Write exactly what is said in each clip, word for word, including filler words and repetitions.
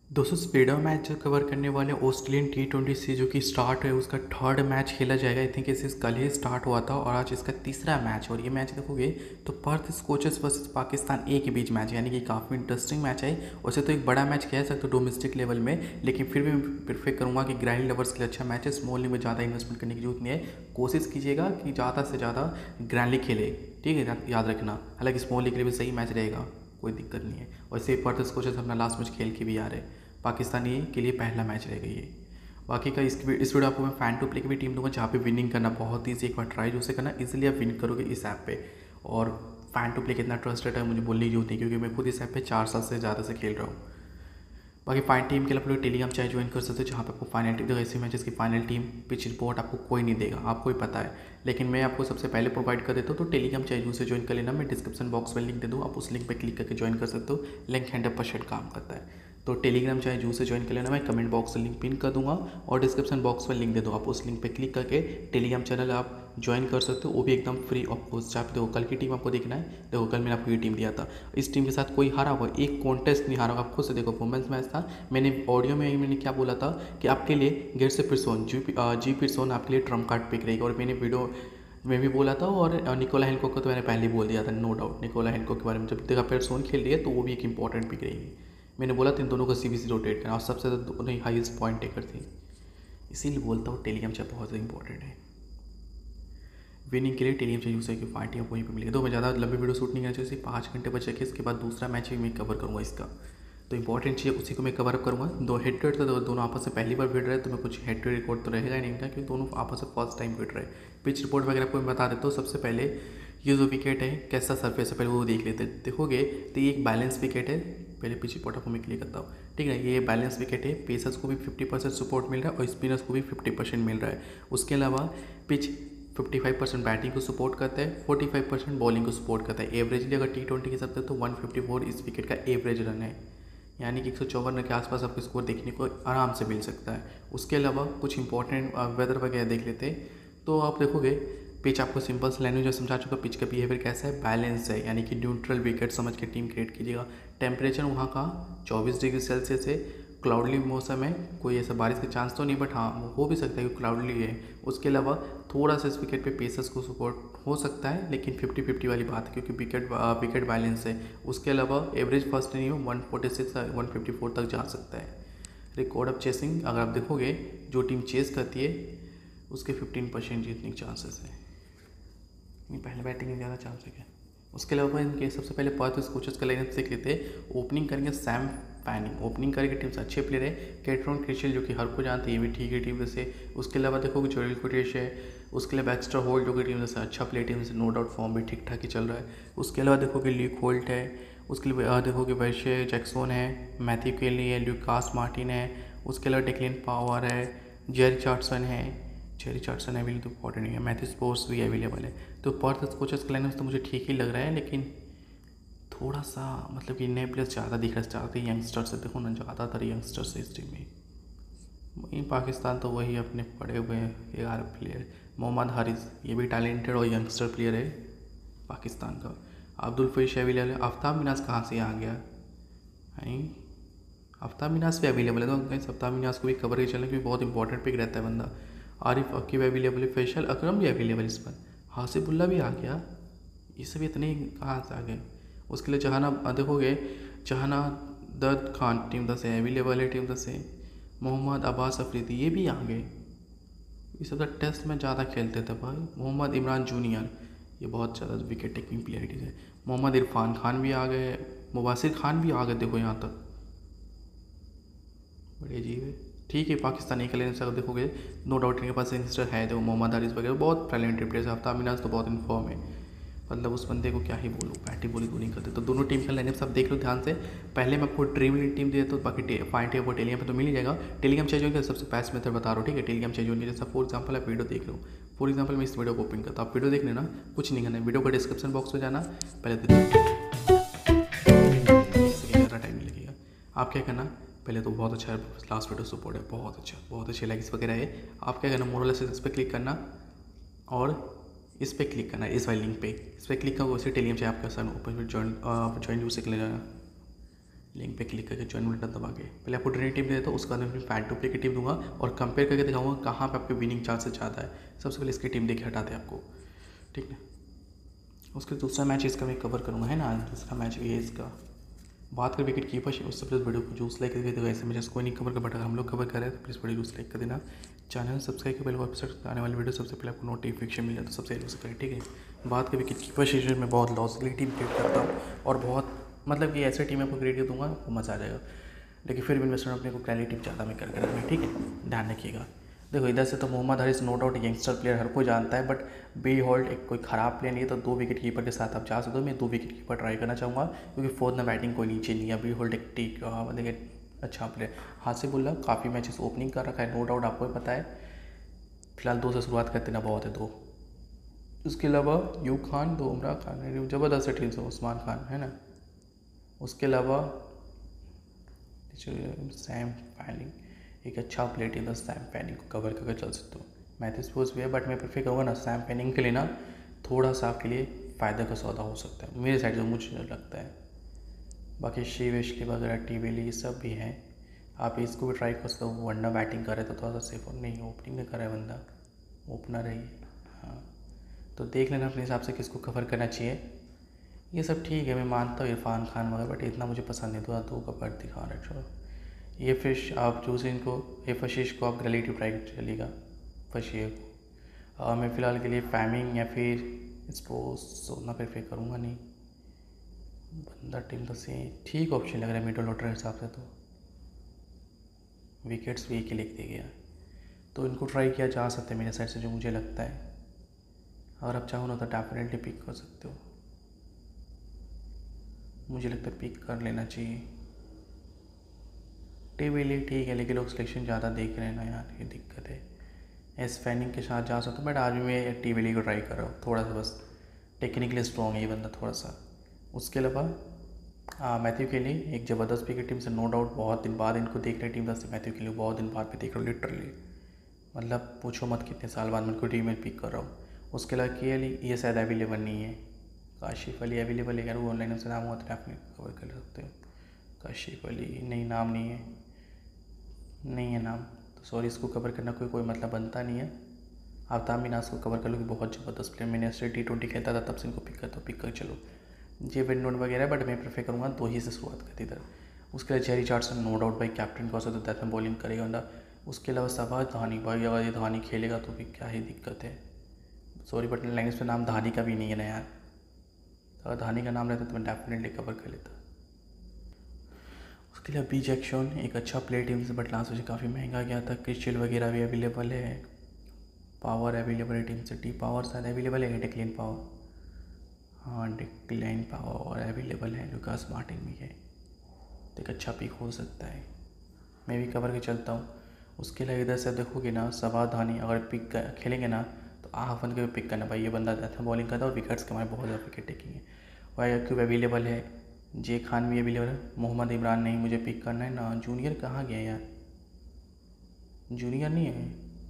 दोस्तों स्पीडो मैच जो कवर करने वाले ऑस्ट्रेलियन टी ट्वेंटी से जो कि स्टार्ट है उसका थर्ड मैच खेला जाएगा। आई थिंक इसे कल ही स्टार्ट हुआ था और आज इसका तीसरा मैच। और ये मैच देखोगे तो Perth Scorchers versus Pakistan A के बीच मैच है, यानी कि काफ़ी इंटरेस्टिंग मैच है। वैसे तो एक बड़ा मैच कह सकते हो डोमेस्टिक लेवल में, लेकिन फिर भी मैं प्रेफर करूँगा कि ग्रैंड लेवल्स के लिए अच्छा मैच है। स्मॉल लीग में ज़्यादा इन्वेस्टमेंट करने की जरूरत नहीं है। कोशिश कीजिएगा कि ज़्यादा से ज़्यादा ग्रैंड लीग खेले, ठीक है, याद रखना। हालांकि स्मॉल लीग के लिए भी सही मैच रहेगा, कोई दिक्कत नहीं है। वैसे पर्थ स्कॉचर्स अपना लास्ट मैच खेल के भी आ रहे हैं। पाकिस्तानी के लिए पहला मैच रहेगा ये। बाकी का इस इस वीडियो आपको मैं फैन टू प्ले की भी टीम दूंगा जहाँ पे विनिंग करना बहुत ईजी। एक बार ट्राई जो से करना, इजीली आप विन करोगे इस ऐप पे। और फैन टू प्ले कितना ट्रस्टेड है मुझे बोलने की जरूरत नहीं, क्योंकि मैं खुद इस ऐप पे चार साल से ज़्यादा से खेल रहा हूँ। बाकी फाइन टीम के लिए आप लोग टेलीग्राम चाहे ज्वाइन कर सकते हो, जहाँ पे आपको फाइनल टीम ऐसे मैचेस की फाइनल टीम पिच रिपोर्ट आपको कोई नहीं देगा, आपको ही पता है। लेकिन मैं आपको सबसे पहले प्रोवाइड कर देता हूँ, तो टेलीग्राम चाहे से ज्वाइन कर लेना। मैं डिस्क्रिप्शन बॉक्स में लिंक दे दूँ, आप उस लिंक पर क्लिक करके ज्वाइन कर सकते हो। लिंक हंड्रेड परसेंट काम करता है। तो टेलीग्राम चाहे जू से ज्वाइन कर लेना, मैं कमेंट बॉक्स से लिंक पिन कर दूंगा और डिस्क्रिप्शन बॉक्स में लिंक दे दो। आप उस लिंक पे क्लिक करके टेलीग्राम चैनल आप ज्वाइन कर सकते हो, वो भी एकदम फ्री ऑफ कॉस्ट। जहाँ पे देखो कल की टीम आपको देखना है, देखो कल मैंने आपको ये टीम दिया था। इस टीम के साथ कोई हारा हुआ, एक कॉन्टेस्ट नहीं हारा हुआ। आप खुद से देखो, वुमेंस मैच था। मैंने ऑडियो में मैंने क्या बोला था कि आपके लिए गेट से पिरसोन जी जी पिरसोन आपके लिए ट्रम्प कार्ड पिक रहेगी। और मैंने वीडियो में भी बोला था, और निकोला हेनकॉक को तो मैंने पहले बोल दिया था, नो डाउट। निकोला हेनकॉक के बारे में जब देखा पिरसोन खेल रही है तो वो भी एक इंपॉर्टेंट पिक रहेगी। मैंने बोला था इन दोनों को सीबीसी रोटेट करना, और सबसे ज़्यादा दोनों ही हाईएस्ट पॉइंट टेकर थी। इसीलिए बोलता हूँ टेलीग्राम चैट बहुत ज़्यादा इंपॉर्टेंट है। विनिंग के लिए टेलीग्राम चैट यूज़ करके पार्टी आप वहीं पर मिलेगा। तो मैं ज़्यादा लंबी वीडियो शूट नहीं करना चाहिए, सिर्फ पाँच घंटे बचे के इसके बाद दूसरा मैच भी मैं कवर करूँगा इसका। तो इंपॉर्टेंट चीज़ उसी को मैं कवर अप करूँगा। दो हेड टू हेड तो दोनों आपस में पहली बार भिड़ रहे हैं, तो मैं कुछ हेड टू हेड रिकॉर्ड तो रहेगा ही नहीं इनका, क्योंकि दोनों आपस में फर्स्ट टाइम भिड़ रहे हैं। पिच रिपोर्ट वगैरह आपको मैं बता देता हूँ। सबसे पहले ये जो विकेट है कैसा सर्फेस है पहले वो देख लेते हैं। देखोगे तो ये एक बैलेंस विकेट है। पहले पिच रिपोर्ट आपको मैं क्लियर करता हूँ, ठीक है। ये बैलेंस विकेट है, पेसर्स को भी फिफ्टी परसेंट सपोर्ट मिल रहा है और स्पिनर्स को भी फिफ्टी परसेंट मिल रहा है। उसके अलावा पिच पचपन परसेंट बैटिंग को सपोर्ट करता है, पैंतालीस परसेंट बॉलिंग को सपोर्ट करता है। एवरेजली अगर टी ट्वेंटी के हिसाब से तो एक सौ चौवन इस विकेट का एवरेज रन है, यानी कि एक सौ चौवन रन के आसपास आपको स्कोर देखने को आराम से मिल सकता है। उसके अलावा कुछ इंपॉर्टेंट वेदर वगैरह देख लेते हैं, तो आप देखोगे पिच आपको सिंपल से लैंग्वेज में समझा चुका। पिच का बिहेवियर कैसा है, बैलेंस है, यानी कि न्यूट्रल विकेट समझ के टीम क्रिएट कीजिएगा। टेम्परेचर वहाँ का चौबीस डिग्री सेल्सियस है। क्लाउडली मौसम है, कोई ऐसा बारिश का चांस तो नहीं, बट हाँ हो भी सकता है कि क्लाउडली है। उसके अलावा थोड़ा सा इस विकेट पे पेसर्स को सपोर्ट हो सकता है, लेकिन फिफ्टी फिफ्टी वाली बात है, क्योंकि विकेट विकेट बैलेंस है। उसके अलावा एवरेज फर्स्ट नहीं हो one forty six one fifty four तक जा सकता है। रिकॉर्ड ऑफ चेसिंग अगर आप देखोगे, जो टीम चेस करती है उसके फिफ्टीन परसेंट जीतने के चांसेस है। पहले बैटिंग में ज़्यादा चांस है क्या। उसके अलावा इनके सबसे पहले पर्थ स्कॉचर्स का लाइनअप देख लेते हैं। ओपनिंग करेंगे सैम पैनिंग, ओपनिंग करेंगे टीम से अच्छे प्लेयर है। कैटरॉन क्रिशल जो कि हर को जानते हैं, ये भी ठीक है टीम से। उसके अलावा देखोगे जोएल कुरेश है। उसके अलावा एक्स्ट्रा होल्ड जो कि टीम से अच्छा प्लेयर, टीम से नो डाउट फॉर्म भी ठीक ठाक ही चल रहा है। उसके अलावा देखोगे ल्यूक होल्ट है। उसके लिए देखोगे वैश्य जैक्सन है, मैथ्यू केली है, ल्यूकास मार्टिन है। उसके अलावा डेक्लिन पावर है, जेरी चार्टसन है। जेरी चार्टसन अवेलेबल तो इंपॉर्टेंट नहीं है। मैथ्यू स्पोर्ट्स भी अवेलेबल है। तो पर्थ स्कॉचर्स का लाइनअप तो मुझे ठीक ही लग रहा है, लेकिन थोड़ा सा मतलब कि नए प्लेयर्स ज़्यादा दिख रहे चाहते हैं। यंगस्टर्स से देखो ना, ज़्यादातर यंगस्टर्स है इस टीम में। वहीं पाकिस्तान तो वही अपने पड़े हुए हैं ग्यारह प्लेयर। मोहम्मद हारिस ये भी टैलेंटेड और यंगस्टर प्लेयर है पाकिस्तान का। अब्दुल फैज अवेलेबल है। आफ्ताब मिनास कहाँ से आ गया है, आफ्ताब मिनास भी अवेलेबल है, तो कहीं आफ्ताब मिनास को भी कवर के चलने, क्योंकि बहुत इंपॉर्टेंट पिक रहता है बंदा। आरिफ अकीब अवेलेबल है। फैसल अकरम भी अवेलेबल इस पर। हासिबुल्ला भी आ गया। ये सब इतने कहाँ से आ गए। उसके लिए जहाना देखोगे, जहाना दर्द खान टीम दस है अवेलेबल है, टीम दस है। मोहम्मद अब्बास अफरीदी ये भी आ गए। ये सब टेस्ट में ज़्यादा खेलते थे भाई। मोहम्मद इमरान जूनियर ये बहुत ज़्यादा विकेट टेकिंग प्लेयर है। मोहम्मद इरफान खान भी आ गए, मुबासिर खान भी आ गए, देखो यहाँ तक, बड़े अजीब है। ठीक है, पाकिस्तानी के लिए अगर देखोगे नो डाउट इनके पास यंगस्टर है, देखो मोहम्मद हारिस वगैरह बहुत टैलेंटेड प्लेयर है। आफ्ताब मिनाज तो बहुत इन्फॉर्म है, मतलब उस बंदे को क्या ही बोलूँ, बैटिंग बॉलिंग तो नहीं करते। तो दोनों टीम का लाइनअप सब देख लो ध्यान से। पहले मैं आपको ड्रीम इलेवन टीम दिया, तो बाकी फाइन टेप और टेलीग्राम पे तो मिल ही जाएगा। टेलीग्राम चाहिए होगा सबसे बेस्ट मेथड बता रहा हूँ, ठीक है। टेलीग्राम चाहिए होगा, जैसा फॉर एग्जाम्पल आप वीडियो देख लो। फॉर एग्जाम्पल मैं इस वीडियो को ओपन करता हूँ, आप वीडियो देख लेना, कुछ नहीं करना है। वीडियो का डिस्क्रिप्शन बॉक्स में जाना, पहले ज़्यादा टाइम नहीं लगेगा। आप क्या करना, पहले तो बहुत अच्छा है, लास्ट वीडियो सपोर्ट है, बहुत अच्छा, बहुत अच्छे लाइक्स वगैरह है। आप क्या करना, मोरल इस पर क्लिक करना और इस पर क्लिक करना, इस वाली लिंक पे, इस पर क्लिक करो। उसी टेलीग्राम से आपका सर ऊपर ज्वाइन ज्वाइन यूज से ले जाना। लिंक पे क्लिक करके ज्वाइन बटन दबा के पहले आपको ड्रीम टीम दे देता हूँ, उसके बाद मैं अपनी फैंटो पे की टीम दूंगा और कंपेयर करके दिखाऊंगा कहाँ पे आपके विनिंग चांसेस ज़्यादा है। सबसे पहले इसकी टीम देखे हटाते हैं आपको, ठीक है। उसके दूसरा मैच इसका मैं कवर करूँगा, है ना। दूसरा मैच ये इसका बात कर विकेट कीपर से, उससे प्लीज़ वीडियो को जूस लाइक करके देगा। ऐसे मैचेस कोई नहीं कवर कर बट हम लोग कवर कर रहे हैं तो प्लीज़ वीडियो जूस लाइक कर देना। चैनल सब्सक्राइब के पहले वेबसाइट आने वाली वीडियो सबसे पहले आपको नोटिफिकेशन मिल जाए तो सबसे पहले उसे करें, ठीक है। बात कर विकेट कीपर सीजन में बहुत लॉसली टीम क्रिएट करता हूँ और बहुत मतलब कि ऐसे टीम आपको क्रिएट कर दूँगा आपको मज़ा आ जाएगा, लेकिन फिर भी इन्वेस्टमेंट अपने को क्वालिटी ज़्यादा में कर कर ठीक है, ध्यान रखिएगा। देखो इधर से तो Mohammad Haris no doubt youngster player हर कोई जानता है, बट बी होल्ड एक कोई ख़राब प्लेयर नहीं है, तो दो विकेट कीपर के साथ आप जा सकते हो। मैं दो विकेट कीपर ट्राई करना चाहूँगा क्योंकि फोर्थ ना बैटिंग कोई नीचे नहीं है। बी होल्ड एक टीक मतलब अच्छा प्लेयर, हाथ से बोला काफ़ी मैचेस ओपनिंग कर रखा है, नो डाउट आपको पता है। फिलहाल दो से शुरुआत करते ना बहुत है दो। उसके अलावा यू खान, दो उमरा खान, ज़बरदस्त है टीम से, उस्मान खान है ना। उसके अलावा सैम फैनिंग एक अच्छा प्लेयर टीम था, सैम फैनिंग को कवर करके चल सकते हो। मैथ्यूज फोर्स भी है बट मैं प्रेफर करूँगा ना सैम फैनिंग के लिए ना थोड़ा सा आपके लिए फ़ायदा का सौदा हो सकता है मेरे साइड से, मुझे लगता है। बाकी शिवेशली वगैरह टी वेली ये सब भी हैं, आप इसको भी ट्राई कर सकते हो। वरना बैटिंग कर रहे तो थोड़ा सा सेफ हो, नहीं ओपनिंग में कर रहा है बंदा, ओपनर है ये, हाँ। तो देख लेना अपने हिसाब से किसको कवर करना चाहिए। ये सब ठीक है, मैं मानता हूँ इरफान खान वगैरह, बट इतना मुझे पसंद नहीं था, दो कवर दिखा रहा है। चलो ये फिश आप चूज इनको, ये फशीश को आप रिलेटिव ट्राई चलेगा फशिए को। और मैं फ़िलहाल के लिए फैमिंग या फिर स्पोर्स सोना प्रेफर करूँगा नहीं। बंदा टीम तो से ठीक ऑप्शन लग रहा है मिडल ऑर्डर के हिसाब से, तो विकेट्स भी एक ही लिख दिया गया, तो इनको ट्राई किया जा सकता है मेरे साइड से जो मुझे लगता है। अगर आप चाहो ना तो डेफिनेटली पिक कर सकते हो, मुझे लगता है पिक कर लेना चाहिए। टी वेली ठीक है लेकिन लोग सिलेक्शन ज़्यादा देख रहे हैं ना यार, ये दिक्कत है। एस फैनिंग के साथ जा सकता हूँ बट आज भी मैं टी वेली को ट्राई कर रहा हूँ, थोड़ा सा बस टेक्निकली स्ट्रॉन्ग है ये बंदा थोड़ा सा। उसके अलावा मैथ्यू के लिए एक ज़बरदस्त विकेट टीम से नो डाउट, बहुत दिन बाद इनको देख रहे टीम से। मैथ्यू के लिए बहुत दिन बाद भी देख रहा हूँ लिटरली, मतलब पूछो मत कितने साल बाद मैं इनको टीम में पिक कर रहा हूँ। उसके अलावा के अली ये शायद अवेलेबल नहीं है, काशिफ अली अवेलेबल है, अगर वो ऑनलाइन से नाम हुआ तो आप कवर कर सकते हो। काशिफ अली नहीं, नाम नहीं है, नहीं है नाम, तो सॉरी इसको कवर करना कोई कोई मतलब बनता नहीं है। आफ्ताब मिनाज को कवर कर लो कि बहुत ज़बरदस्त प्लेयर, मैंने ऐसे टी ट्वेंटी खेलता था तब से इनको पिक करता हूँ, पिक कर चलो। जे विंडोड वगैरह बट मैं प्रेफर करूँगा दो ही से शुरुआत करती इधर। उसके अलावा जेरी चार्ल्सन नो डाउट भाई कैप्टन को तो डेथ में बॉलिंग करेगा बंदा। उसके अलावा शहबाज धानी भाई, अगर ये धानी खेलेगा तो भी क्या ही दिक्कत है, सॉरी बट लाइन्स पे नाम धानी का भी नहीं है ना यार, अगर धानी का नाम रहता तो मैं डेफिनेटली कवर कर लेता। उसके लिए बी जैक्शन एक अच्छा प्लेयर टीम से बट लास्ट मुझे काफ़ी महंगा गया था। क्रिस्चियल वगैरह भी अवेलेबल है, पावर अवेलेबल है टीम से, टी पावर शायद अवेलेबल है, डिक्लेन पावर, हाँ डिक्लेन पावर अवेलेबल है, लुकास मार्टिन भी है, तो एक अच्छा पिक हो सकता है, मैं भी कवर के चलता हूँ। उसके लिए इधर से देखोगे ना शहबाज धानी अगर पिक खेलेंगे ना तो हाफ के पिक करना भाई, ये बंदा डेथ में बॉलिंग करता है और विकेट्स के हमारे बहुत ज़्यादा विकेट टेकिंग है। वाई क्यूब अवेलेबल है, जे खान भी अवेलेबल है, मोहम्मद इमरान नहीं मुझे पिक करना है ना। जूनियर कहाँ गया यार, जूनियर नहीं है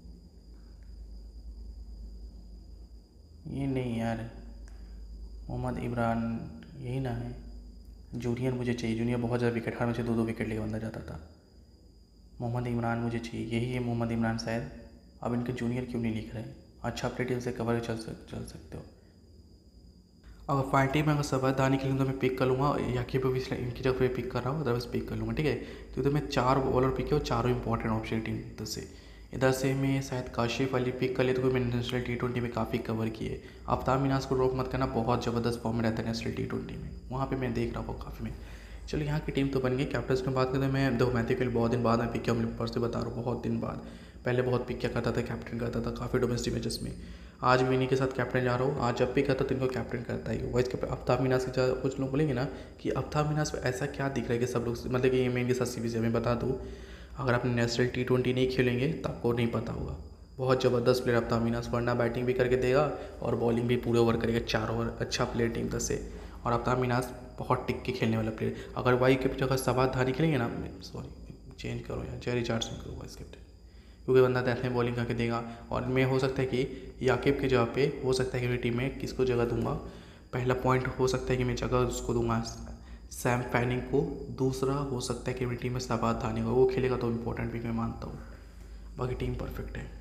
ये, नहीं यार मोहम्मद इमरान यही ना है, जूनियर मुझे चाहिए। जूनियर बहुत ज़्यादा विकेट, हर मैच दो दो विकेट लेकर बंदा जाता था। मोहम्मद इमरान मुझे चाहिए, यही है मोहम्मद इमरान शायद। अब इनके जूनियर क्यों नहीं लिख रहे हैं, अच्छा प्लेयर टीम से कवर चल सक चल सकते हो। अगर फाइटी में अगर शहबाज धानी खेलूँ तो मैं पिक कर लूँगा, याकी पे भी इनकी जगह पे पिक कर रहा हूँ, अदरवाइज पिक कर लूँगा, ठीक है। तो इधर मैं चार बॉलर पिक है और चारों इंपॉर्टेंट ऑप्शन टीम इधर से। इधर से मैं शायद काशिफ अली पिक कर ले, तो कोई मैंने नेशनल टी ट्वेंटी में काफ़ी कवर किए। आफ्ताब मिनाज को ड्रॉप मत करना, बहुत ज़बरदस्त फॉर्म में रहता है नेशनल टी ट्वेंटी में, वहाँ पर मैं देख रहा हूँ काफ़ी में। चलो यहाँ की टीम तो बन गई। कैप्टन्स में बात करते हैं, मैं दो मैथ्यू के लिए बहुत दिन बाद मैं पिक किया, मैं ऊपर से बता रहा हूँ बहुत दिन बाद। पहले बहुत पिक किया करता था, कैप्टन करता था काफ़ी डोमेस्टिक मैचेस में, आज भी इन्हीं के साथ कैप्टन जा रहा हूँ। आज जब भी करता तो इनको कैप्टन करता ही वाइस कैप्टन। आफ्ताब मिनाज के कुछ लोग बोलेंगे ना कि आफ्ताब मिनाज पर ऐसा क्या दिख रहा है कि सब लोग मतलब कि मैं इनके साथ सीरीज मैं बता दूँ, अगर आप नेशनल टी ट्वेंटी नहीं खेलेंगे तो आपको नहीं पता होगा। बहुत ज़बरदस्त प्लेयर आफ्ताब मिनाज, वरना बैटिंग भी करके देगा और बॉलिंग भी पूरे ओवर करेगा, चार ओवर, अच्छा प्लेयर टीम दस से। और आफ्ताब मिनाज बहुत टिक के खेलने वाला प्लेयर। अगर वाई के जगह शहबाज धानी खेलेंगे ना, सॉरी चेंज करो यार, जेरी चार्ल्सन करो वाइस कैप्टन, क्योंकि बंदा डेथ में बॉलिंग करके देगा। और मैं हो सकता है कि याकिब की जगह पे हो सकता है कि मेरी टीम में किसको जगह दूंगा, पहला पॉइंट हो सकता है कि मैं जगह उसको दूंगा सैम फैनिंग को। दूसरा हो सकता है कि मेरी टीम में शहबाज धानी होगा, वो खेलेगा तो इम्पोर्टेंट भी मैं मानता हूँ। बाकी टीम परफेक्ट है।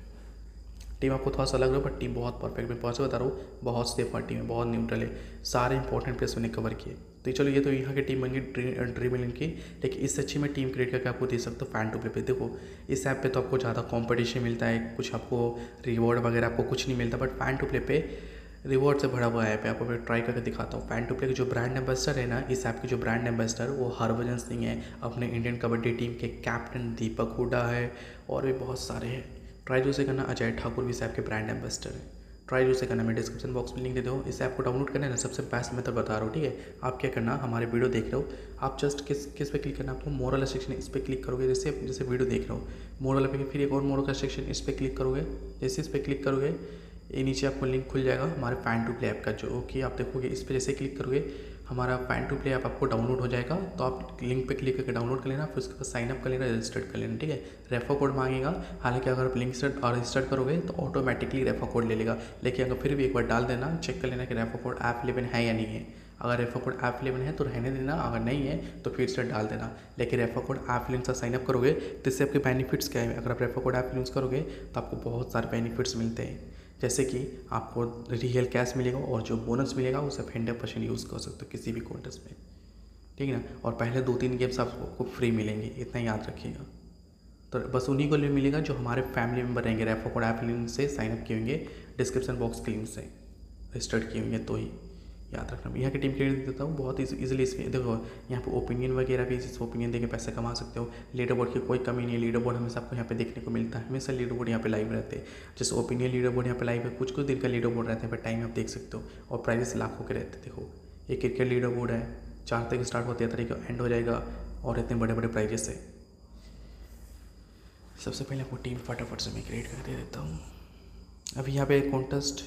टीम आपको थोड़ा सा लग रहा है बट टीम बहुत परफेक्ट, मैं पहुँच बता रहा हूँ, बहुत सेफ टीम है, बहुत न्यूट्रल है, सारे इंपॉर्टेंट प्लेयर्स मैंने कवर किए। तो चलो ये तो यहाँ की टीम बन गई ड्रीम इलेवन की। लेकिन इससे अच्छी मैं टीम क्रिएट करके आपको दे सकता हूँ फैन टू प्ले पे। देखो इस ऐप पे तो आपको ज़्यादा कंपटीशन मिलता है, कुछ आपको रिवॉर्ड वगैरह आपको कुछ नहीं मिलता, बट फैन टू प्ले पे रिवॉर्ड से भरा हुआ ऐप है। आपको मैं ट्राई करके दिखाता हूँ। फैन टू प्ले के जो ब्रांड एम्बेसडर है ना, इस ऐप के जो ब्रांड एम्बेसडर वो हरभजन सिंह है, अपने इंडियन कबड्डी टीम के कैप्टन दीपक हुडा है, और भी बहुत सारे हैं। ट्राई जो से करना, अजय ठाकुर भी इस ऐप के ब्रांड एम्बेसडर है। ट्राई जो से करना, मैं डिस्क्रिप्शन बॉक्स में लिंक दे दूँ। इस ऐप को डाउनलोड करना है ना, सबसे बेस्ट मेथड बता रहा हूँ, ठीक है। आप क्या करना, हमारे वीडियो देख रहे हो, आप जस्ट किस किस पे क्लिक करना, आपको मोर वाला सेक्शन इस पर क्लिक करोगे, जैसे जैसे वीडियो देख रहे हो मोर वाला पे, फिर एक और मोर का सेक्शन इस पर क्लिक करोगे। जैसे इस पर क्लिक करोगे ये नीचे आपको लिंक खुल जाएगा हमारे फैन टू प्ले ऐप का, जो कि आप देखोगे इस पर जैसे क्लिक करोगे हमारा फैन टू प्ले ऐप आपको डाउनलोड हो जाएगा। तो आप लिंक पे क्लिक करके डाउनलोड कर लेना, फिर उसके बाद साइन अप कर लेना, रजिस्टर कर लेना, ठीक है। रेफर कोड मांगेगा, हालांकि अगर आप लिंक से रजिस्टर करोगे तो ऑटोमेटिकली रेफर कोड ले लेगा, लेकिन अगर फिर भी एक बार डाल देना, चेक कर लेना कि रेफर कोड ऐप इलेवन है या नहीं है। अगर रेफर कोड ऐप इलेवन है तो रहने देना, अगर नहीं है तो फिर से डाल देना। लेकिन रेफर कोड ऐप इलेवन से साइनअप करोगे तो इससे आपके बेनिफिट्स क्या है, अगर आप रेफर कोड ऐप यूज़ करोगे तो आपको बहुत सारे बेनिफिट्स मिलते हैं, जैसे कि आपको रियल कैश मिलेगा, और जो बोनस मिलेगा उसे आप हंड्रेड परसेंट यूज़ कर सकते हो किसी भी कॉन्टेस्ट में, ठीक है ना। और पहले दो तीन गेम्स आपको फ्री मिलेंगे, इतना याद रखिएगा। तो बस उन्हीं को लिए मिलेगा जो हमारे फैमिली मेम्बर रहेंगे, रेफर कोड ऐप लिंक से साइनअप किए होंगे, डिस्क्रिप्शन बॉक्स के लिंक से रजिस्टर्ड किए होंगे, तो ही याद रखना। यहाँ की टीम क्रेडिट देता हूँ बहुत इजीली। इसमें देखो यहाँ पे ओपिनियन वगैरह भी, इस ओपिनियन देके पैसे कमा सकते हो। लीडर बोर्ड की कोई कमी नहीं है, लीडर बोर्ड हमेशा आपको यहाँ पे देखने को मिलता है, हमेशा लीडर बोर्ड यहाँ पे लाइव रहते हैं। जैसे ओपिनियन लीडर बोर्ड यहाँ पे लाइव है, कुछ कुछ दिन का लीडर बोर्ड रहते हैं, पर टाइम आप देख सकते हो, और प्राइजेस लाखों के रहते हैं। देखो ये क्रिकेट लीडर बोर्ड है, चार तारीख स्टार्ट होती है, तारीख एंड हो जाएगा, और इतने बड़े बड़े प्राइजेस है। सबसे पहले आपको टीम फटाफट से मैं क्रिएट कर दे देता हूँ। अभी यहाँ पे कॉन्टेस्ट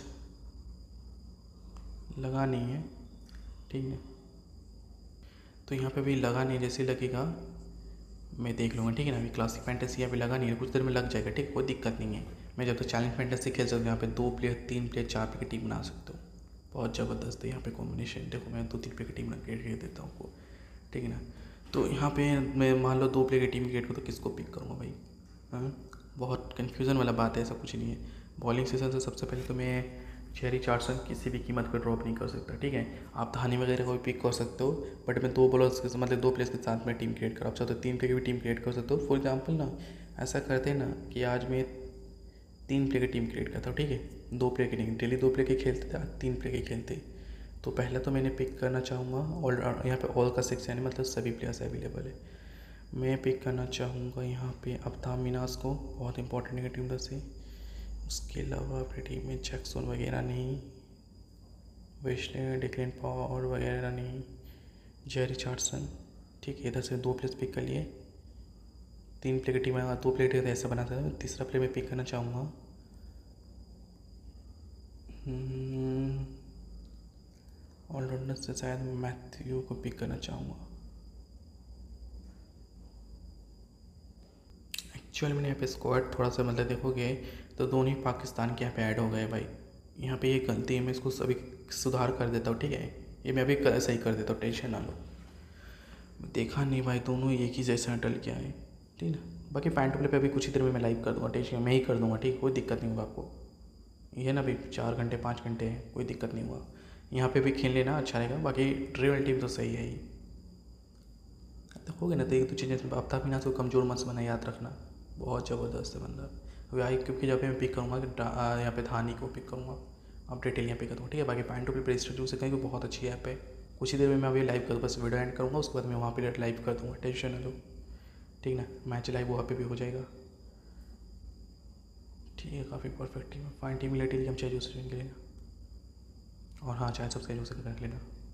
लगा नहीं है, ठीक है, तो यहाँ पे भी लगा नहीं, जैसे लगेगा मैं देख लूँगा, ठीक है ना। अभी क्लासिक फैंटेसी यहाँ पे लगा नहीं है, कुछ देर में लग जाएगा, ठीक, कोई दिक्कत नहीं है। मैं जब तक तो चैलेंज फैंटेसी खेल सकता हूँ, यहाँ पे दो प्लेयर तीन प्लेयर चार प्लेयर की टीम बना सकता हूँ, बहुत ज़बरदस्त है यहाँ पे कॉम्बिनेशन। देखो मैं दो तीन प्लेयर की टीम क्रिएट कर देता हूँ आपको, ठीक है ना। तो यहाँ पे मैं मान लो दो प्लेयर की टीम क्रिएट करूँ तो किसको पिक करूँगा भाई, हाँ बहुत कन्फ्यूज़न वाला बात है, ऐसा कुछ नहीं है। बॉलिंग सेशन से सबसे पहले तो मैं जेरी चार्सन किसी भी कीमत पर ड्रॉप नहीं कर सकता, ठीक है। आप धानी वगैरह को भी पिक कर सकते हो, बट मैं दो बॉलर्स के मतलब दो प्लेयर्स के साथ में टीम क्रिएट करा, आप चाहते हो तीन प्लेयर की भी टीम क्रिएट कर सकते हो। फॉर एग्जांपल ना ऐसा करते हैं ना कि आज मैं तीन प्लेयर की टीम क्रिएट करता हूँ, ठीक है, दो प्लेयर की नहीं, डेली दो प्लेयर के खेलते थे, आज तीन प्लेयर के खेलते। तो पहले तो मैंने पिक करना चाहूँगा, और यहाँ पे ऑल का सेक्शन है, मतलब सभी प्लेयर्स अवेलेबल है। मैं पिक करना चाहूँगा यहाँ पे अब्ताब मिनास को, बहुत इंपॉर्टेंट है टीम से। उसके अलावा अपनी टीम में जैक्सन वगैरह नहीं, वेस्ले डिक्लेन पावर वगैरह नहीं, जेरी चार्सन, ठीक है। इधर से दो प्लेयर्स पिक कर लिए, तीन प्लेयर की टीम में दो प्लेयर तो ऐसा बनाता है। तीसरा प्लेयर मैं पिक करना चाहूँगा ऑलराउंडर से शायद मैथ्यू को पिक करना चाहूँगा। एक्चुअली मैंने यहाँ पे स्क्वाड थोड़ा सा मतलब देखोगे तो दोनों ही पाकिस्तान के यहाँ पे ऐड हो गए भाई। यहाँ पे ये गलती है, मैं इसको अभी सुधार कर देता हूँ, ठीक है, ये मैं अभी कर, सही कर देता हूँ, टेंशन ना लो। देखा नहीं भाई, दोनों एक ही जैसा डल गया है, ठीक है। बाकी फैन टू प्ले पे अभी कुछ ही देर में मैं लाइव कर दूँगा, टेंशन मैं ही कर दूँगा, ठीक, कोई दिक्कत नहीं होगा आपको। ये ना अभी चार घंटे पाँच घंटे हैं, कोई दिक्कत नहीं हुआ। यहाँ पे भी खेल लेना अच्छा रहेगा, बाकी ड्रीम टीम तो सही है ही। देखोगे ना तो एक दो चीज़ें अब्ताब मिनास को कमज़ोर मत बना, याद रखना, बहुत ज़बरदस्त है बंदा। अभी आई क्योंकि जब मैं पिक करूँगा कि यहाँ पे धानी को पिक करूँगा, अब डिटेल यहाँ पे करूँगा, ठीक है। बाकी fan to play Play Store से कहेंगे बहुत अच्छी ऐप है। कुछ ही देर में मैं अभी लाइव कर बस वीडियो एंड करूँगा, उसके बाद मैं वहाँ पे लाइव कर दूँगा, टेंशन ना लो, ठीक ना। मैच लाइव वहाँ पे भी हो जाएगा, ठीक है। काफ़ी परफेक्ट टीम, फाइन टीम लेटी हम चाहे दूसरे के लेना, और हाँ चाहे सब्सक्राइब कर लेना।